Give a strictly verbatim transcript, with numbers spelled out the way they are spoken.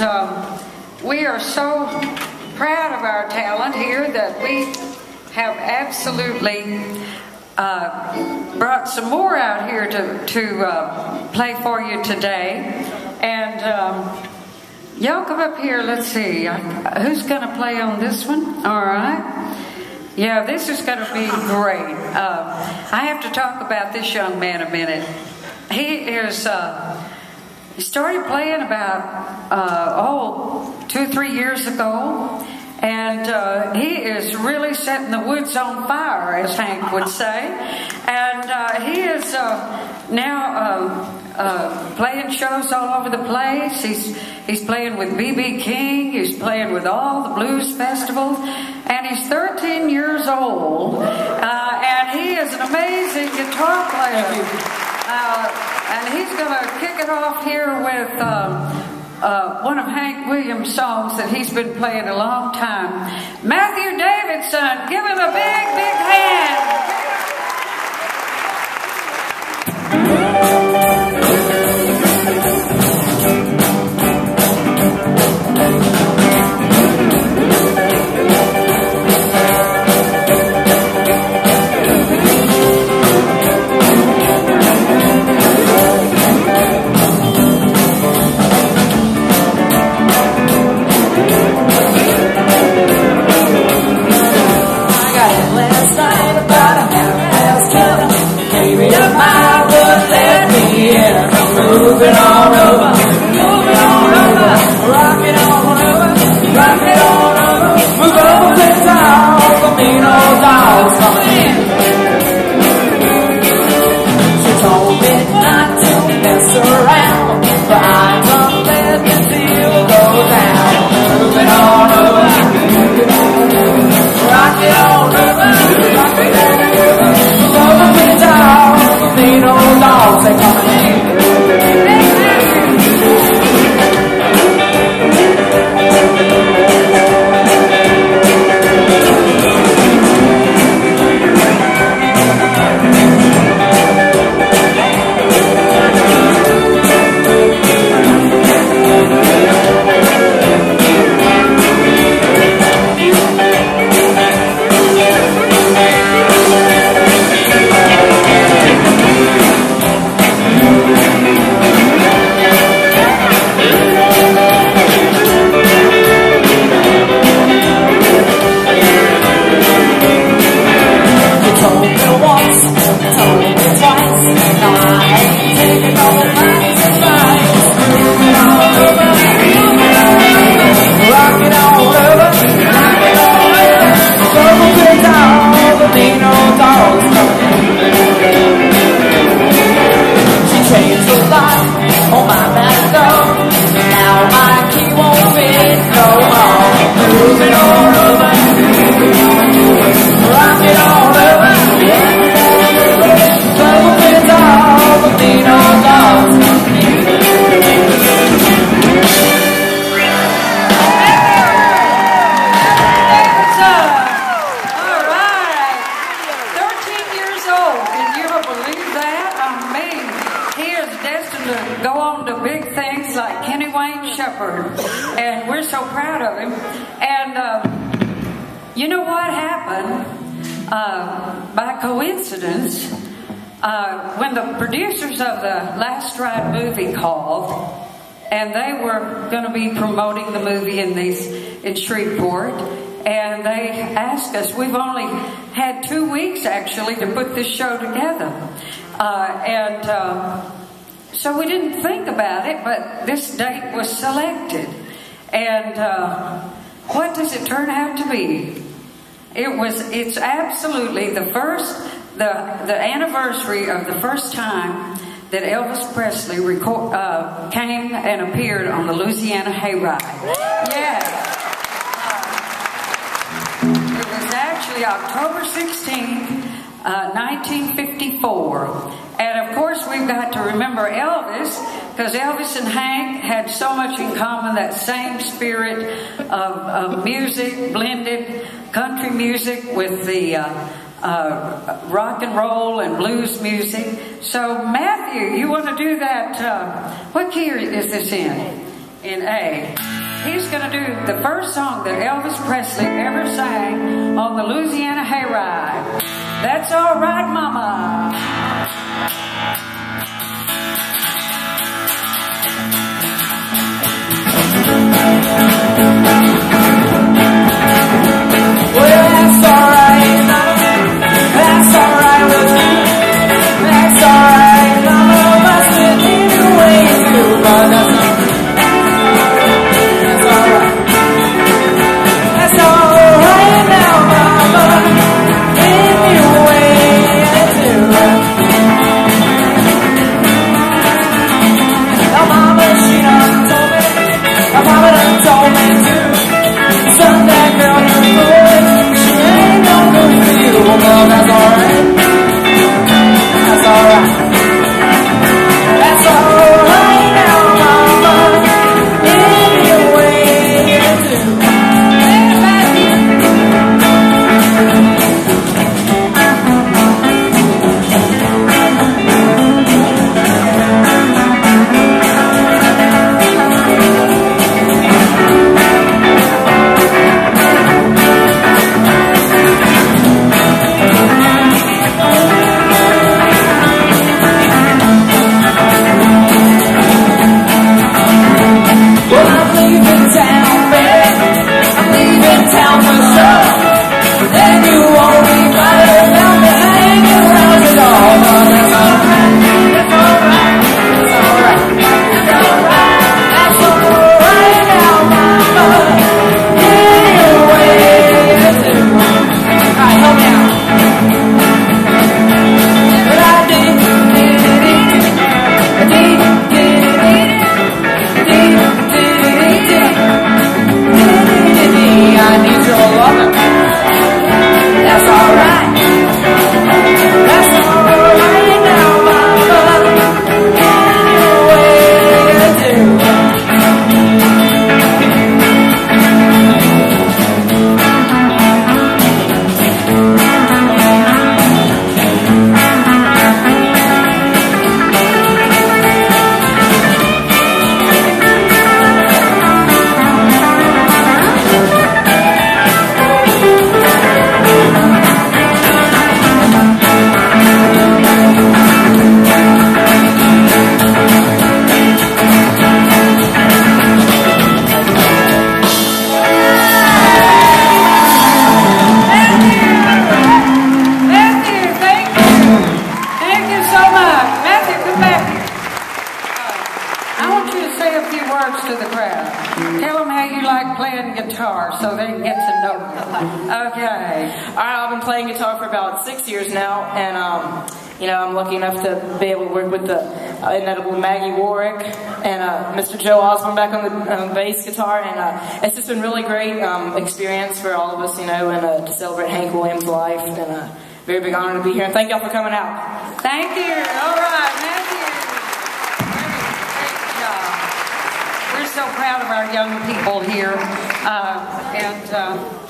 um, we are so proud of our talent here that we have absolutely uh, brought some more out here to, to uh, play for you today. And um, y'all come up here, let's see, who's going to play on this one? All right. Yeah, this is going to be great. Uh, I have to talk about this young man a minute. He is, uh, he started playing about, uh, oh, two, three years ago. And uh, he is really setting the woods on fire, as Hank would say. And uh, he is uh, now uh, uh, playing shows all over the place. He's he's playing with B B King. He's playing with all the blues festivals. And he's thirteen years old. Uh, and he is an amazing guitar player. Uh, and he's going to kick it off here with... Um, Uh, one of Hank Williams' songs that he's been playing a long time. Matthew Davidson, give him a big, big hand. Moving on over, moving on over, rock it on over, rock it on over, move over the town, the mean old dog's coming in. She told me not to mess around, but I'm gonna let the deal go down. Moving on over, rock it on over, rock it on over, move over the town, the mean old dogs are coming in. Strand movie called, and they were going to be promoting the movie in these in Shreveport, and they asked us. We've only had two weeks actually to put this show together, uh, and uh, so we didn't think about it, but this date was selected, and uh, what does it turn out to be? It was. It's absolutely the first, the the anniversary of the first time that Elvis Presley record, uh, came and appeared on the Louisiana Hayride. Yes. Uh, it was actually October sixteenth, uh, nineteen fifty-four. And of course we've got to remember Elvis, because Elvis and Hank had so much in common, that same spirit of, of music, blended country music with the uh, Uh, rock and roll and blues music. So Matthew, you want to do that? Uh, what key is this in? in A. He's going to do the first song that Elvis Presley ever sang on the Louisiana Hayride. That's all right, Mama. Well, that's all right, Mama. That's all right with me. That's all right, Mama. Must have been the way you do, but that's all right. Well, that's alright. That's alright. That's alright now, Mama. Any way you do. Enough to be able to work with the uh, inedible Maggie, Warwick, and uh, Mister Joe Osborne back on the um, bass guitar, and uh, it's just been really great um, experience for all of us, you know, and uh, to celebrate Hank Williams' life, and a uh, very big honor to be here. And thank y'all for coming out. Thank you. All right, Matthew. Great, great job. We're so proud of our young people here, uh, and. Uh,